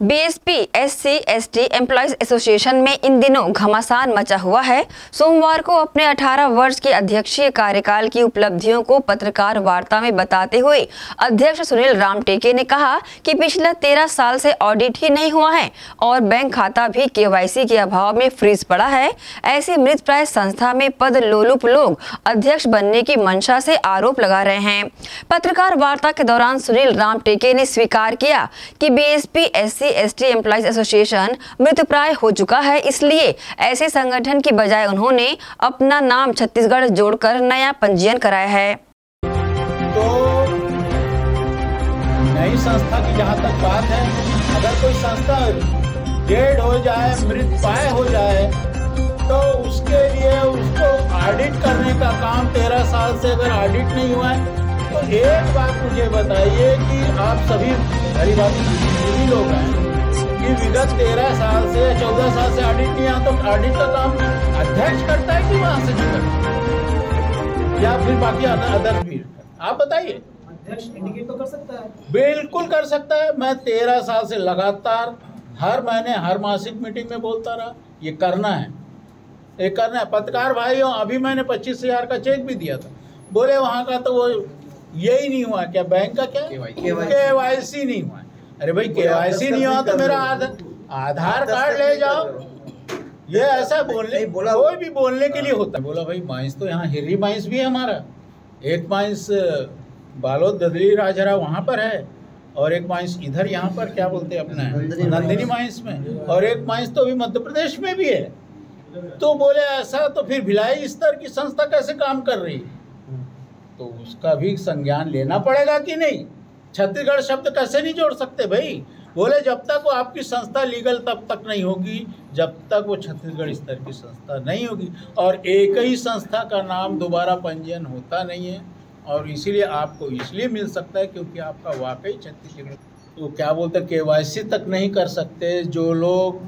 BSP SC ST employees association में इन दिनों घमासान मचा हुआ है। सोमवार को अपने 18 वर्ष के अध्यक्षीय कार्यकाल की उपलब्धियों को पत्रकार वार्ता में बताते हुए अध्यक्ष सुनील रामटेके ने कहा कि पिछले 13 साल से ऑडिट ही नहीं हुआ है और बैंक खाता भी केवाईसी के अभाव में फ्रीज पड़ा है। ऐसी मृतप्राय संस्था में पद लोलुप लोग अध्यक्ष बनने की मंशा से आरोप लगा रहे हैं। पत्रकार वार्ता के दौरान सुनील रामटेके ने स्वीकार किया कि BSP SC ST employees association मृतप्राय हो चुका है, इसलिए ऐसे संगठन की बजाय उन्होंने अपना नाम छत्तीसगढ़ जोड़कर नया पंजीयन कराया है। तो नई संस्था की जहाँ तक बात है, अगर कोई संस्था डेड हो जाए, मृतप्राय हो जाए, तो उसके लिए उसको ऑडिट करने का काम 13 साल से अगर ऑडिट नहीं हुआ है, तो एक बात मुझे बताइए कि आप सभी भली भांति लोग हैं कि विगत 13 साल से 14 साल से ऑडिट नहीं आता, तो ऑडिट का काम अध्यक्ष करता है कि वहां से करता या फिर बाकी अदर भी? आप बताइए। अध्यक्ष इंडिकेट तो कर सकता है। बिल्कुल कर सकता है। मैं 13 साल से लगातार हर महीने हर मासिक मीटिंग में बोलता रहा, ये करना है, ये करना है। पत्रकार भाइयों, अभी मैंने 25,000 का चेक भी दिया था, बोले वहाँ का तो वो यही नहीं हुआ। क्या बैंक का क्या केवाईसी नहीं हुआ? अरे भाई केवाईसी नहीं हुआ तो मेरा आधार कार्ड ले जाओ। ये ऐसा बोलने कोई भी बोलने के लिए होता है। बोला भाई माइंस तो यहाँ हिर्री माइंस भी है हमारा, एक माइंस बालोद ददली राजहरा वहाँ पर है और एक माइंस इधर यहाँ पर क्या बोलते हैं अपना नंदिनी माइंस में, और एक माइंस तो अभी मध्य प्रदेश में भी है। तो बोले ऐसा तो फिर भिलाई स्तर की संस्था कैसे काम कर रही है? तो उसका भी संज्ञान लेना पड़ेगा कि नहीं? छत्तीसगढ़ शब्द कैसे नहीं जोड़ सकते भाई? बोले जब तक वो आपकी संस्था लीगल तब तक नहीं होगी जब तक वो छत्तीसगढ़ स्तर की संस्था नहीं होगी, और एक ही संस्था का नाम दोबारा पंजीयन होता नहीं है, और इसीलिए आपको इसलिए मिल सकता है क्योंकि आपका वाकई छत्तीसगढ़ तो क्या बोलते केवाईसी तक नहीं कर सकते। जो लोग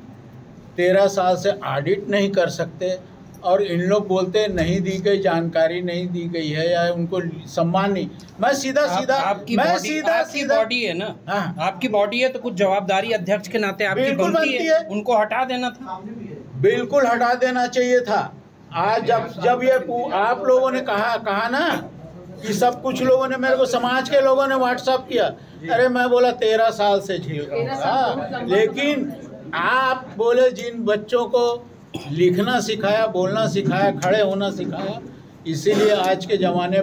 13 साल से ऑडिट नहीं कर सकते और इन लोग बोलते नहीं दी गई जानकारी नहीं दी गई है या उनको सम्मान नहीं। मैं सीधा आपकी बॉडी है ना, हाँ। आपकी बॉडी है तो कुछ जवाबदारी अध्यक्ष के नाते आपकी बनती है, उनको हटा देना था। बिल्कुल हटा देना चाहिए था। आज जब ये आप लोगों ने कहा ना कि सब कुछ लोगों ने मेरे को समाज के लोगों ने व्हाट्सएप किया, अरे मैं बोला 13 साल से झेल रहा हूँ, लेकिन आप बोले जिन बच्चों को लिखना सिखाया, बोलना सिखाया, खड़े होना सिखाया, इसीलिए आज के ज़माने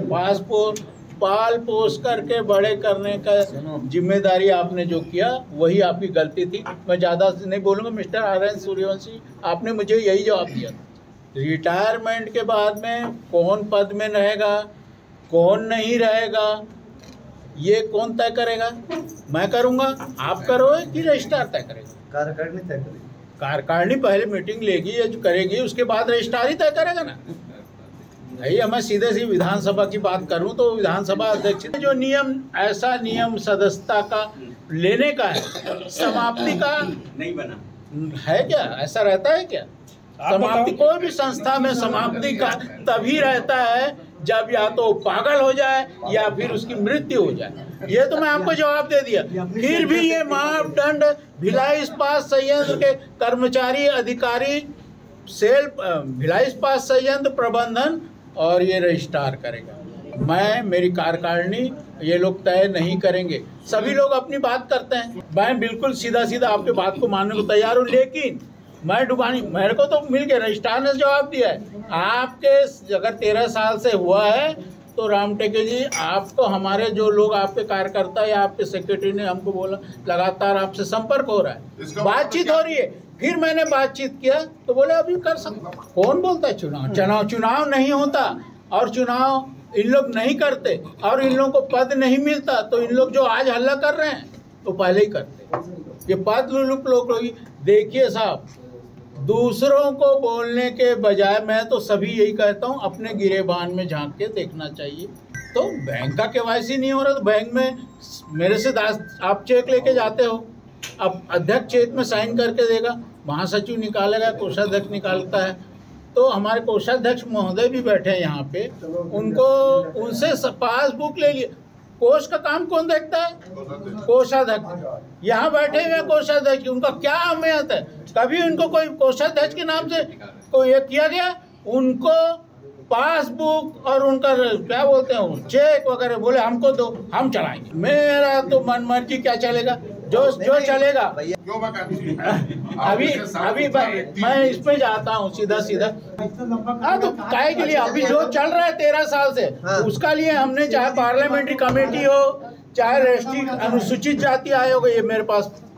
पाल पोस करके बड़े करने का जिम्मेदारी आपने जो किया वही आपकी गलती थी। मैं ज़्यादा नहीं बोलूँगा। Mister RN. सूर्यवंशी, आपने मुझे यही जवाब दिया था। रिटायरमेंट के बाद में कौन पद में रहेगा, कौन नहीं रहेगा, ये कौन तय करेगा? मैं करूँगा, आप करोगे कि रजिस्ट्रार तय करेगा? कार्यकारिणी तय करेगी। कार्यकारिणी पहले मीटिंग लेगी या जो करेगी, उसके बाद रजिस्ट्रार ही तय करेगा ना। भैया मैं सीधे सी विधानसभा की बात करूं तो विधानसभा अध्यक्ष ने जो नियम, ऐसा नियम सदस्यता का लेने का है, समाप्ति का नहीं बना है क्या? ऐसा रहता है क्या? समाप्ति कोई भी संस्था में समाप्ति का तभी रहता है जब या तो पागल हो जाए या फिर उसकी मृत्यु हो जाए। ये तो मैं आपको जवाब दे दिया। फिर भी ये मापदंड भिलाई इस्पात संयंत्र के कर्मचारी अधिकारी भिलाई इस्पात संयंत्र प्रबंधन और ये रजिस्ट्रार करेगा। मेरी कार्यकारिणी ये लोग तय नहीं करेंगे। सभी लोग अपनी बात करते हैं, मैं बिल्कुल सीधा आपके बात को मानने को तैयार हूँ, लेकिन मैं डुबानी मेरे को तो मिल गया। रजिस्ट्रार ने जवाब दिया है आपके अगर 13 साल से हुआ है तो रामटेके जी आपको हमारे जो लोग आपके कार्यकर्ता या आपके सेक्रेटरी ने हमको बोला लगातार आपसे संपर्क हो रहा है, बातचीत हो रही है। फिर मैंने बातचीत किया तो बोले अभी कर सकता। कौन बोलता है चुनाव नहीं होता और चुनाव इन लोग नहीं करते और इन लोगों को पद नहीं मिलता, तो इन लोग जो आज हल्ला कर रहे हैं तो पहले ही करते। ये पद लोग देखिए साहब, दूसरों को बोलने के बजाय मैं तो सभी यही कहता हूँ अपने गिरेबान में झांक के देखना चाहिए। तो बैंक का केवाईसी नहीं हो रहा तो बैंक में मेरे से आप चेक लेके जाते हो, अब अध्यक्ष चेक में साइन करके देगा, महासचिव निकालेगा, कोषाध्यक्ष निकालता है। तो हमारे कोषाध्यक्ष महोदय भी बैठे हैं यहाँ पे, उनसे पासबुक ले लिए। कोष का काम कौन देखता है? कोषाध्यक्ष। यहाँ बैठे हुए कोषाध्यक्ष, उनका क्या अहमियत है? कभी उनको कोई कोषाध्यक्ष के नाम से कोई ये किया गया? उनको पासबुक और उनका क्या बोलते हैं चेक वगैरह बोले हमको दो, हम चलाएंगे। मेरा तो मन मर्जी क्या चलेगा, जो चलेगा। अभी मैं इस पे जाता हूँ सीधा। हाँ, तो काय के लिए अभी जो चल रहा है 13 साल से, उसका लिए हमने चाहे पार्लियामेंट्री कमेटी हो, चाहे राष्ट्रीय अनुसूचित जाति आयोग, ये मेरे पास